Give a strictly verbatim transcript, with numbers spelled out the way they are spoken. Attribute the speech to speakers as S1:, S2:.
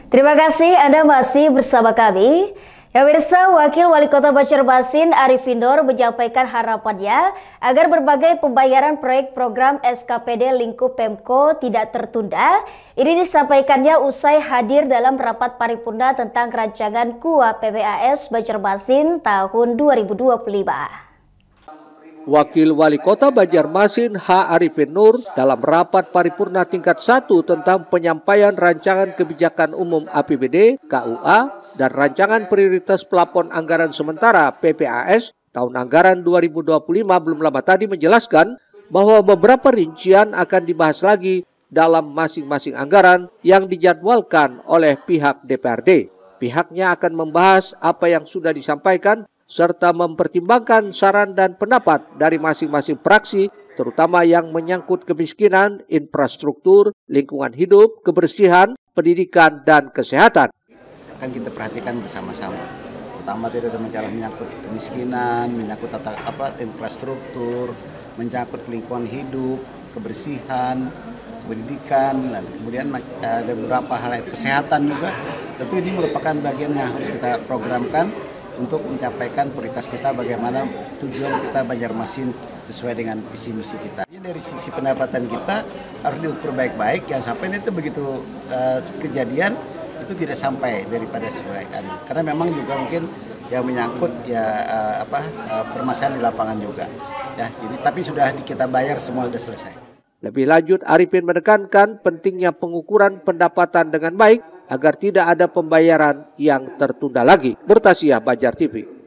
S1: Terima kasih Anda masih bersama kami. Ya pemirsa, Wakil Wali Kota Banjarmasin Arifin Nur menyampaikan harapannya agar berbagai pembayaran proyek program S K P D lingkup Pemko tidak tertunda. Ini disampaikannya usai hadir dalam rapat paripurna tentang rancangan K U A P B A S Banjarmasin tahun dua ribu dua puluh lima.
S2: Wakil Wali Kota Banjarmasin H. Arifin Nur dalam rapat paripurna tingkat satu tentang penyampaian rancangan kebijakan umum A P B D K U A dan rancangan prioritas plafon anggaran sementara P P A S tahun anggaran dua ribu dua puluh lima belum lama tadi menjelaskan bahwa beberapa rincian akan dibahas lagi dalam masing-masing anggaran yang dijadwalkan oleh pihak D P R D. Pihaknya akan membahas apa yang sudah disampaikan serta mempertimbangkan saran dan pendapat dari masing-masing fraksi, terutama yang menyangkut kemiskinan, infrastruktur, lingkungan hidup, kebersihan, pendidikan, dan kesehatan.
S3: Akan kita perhatikan bersama-sama, pertama tidak ada masalah menyangkut kemiskinan, menyangkut tata, apa, infrastruktur, menyangkut lingkungan hidup, kebersihan, pendidikan, dan kemudian ada beberapa hal kesehatan juga. Tentu ini merupakan bagian yang harus kita programkan untuk mencapai prioritas kita, bagaimana tujuan kita Banjarmasin sesuai dengan visi misi kita. Dari sisi pendapatan kita harus diukur baik-baik, jangan sampai itu begitu uh, kejadian itu tidak sampai daripada sesuaikan. Karena memang juga mungkin yang menyangkut ya uh, apa uh, permasalahan di lapangan juga. Ya, jadi tapi sudah kita bayar, semua sudah selesai.
S2: Lebih lanjut, Arifin menekankan pentingnya pengukuran pendapatan dengan baik agar tidak ada pembayaran yang tertunda lagi. Murtasiah, Banjar T V.